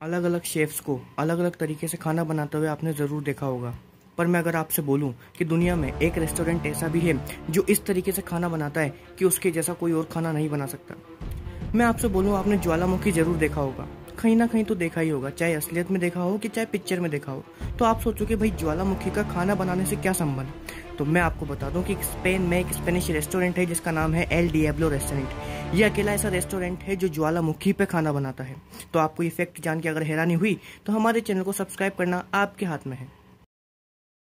अलग अलग शेफ्स को अलग अलग तरीके से खाना बनाते हुए आपने ज़रूर देखा होगा। पर मैं अगर आपसे बोलूं कि दुनिया में एक रेस्टोरेंट ऐसा भी है जो इस तरीके से खाना बनाता है कि उसके जैसा कोई और खाना नहीं बना सकता। मैं आपसे बोलूं, आपने ज्वालामुखी ज़रूर देखा होगा, कहीं ना कहीं तो देखा ही होगा, चाहे असलियत में देखा हो कि चाहे पिक्चर में देखा हो। तो आप सोचोगे भाई ज्वालामुखी का खाना बनाने से क्या संबंध। तो मैं आपको बता दूं कि स्पेन में एक स्पेनिश रेस्टोरेंट है जिसका नाम है एल डिएब्लो रेस्टोरेंट। ये अकेला ऐसा रेस्टोरेंट है जो ज्वालामुखी पे खाना बनाता है। तो आपको ये फैक्ट जान के अगर हैरानी हुई तो हमारे चैनल को सब्सक्राइब करना आपके हाथ में है।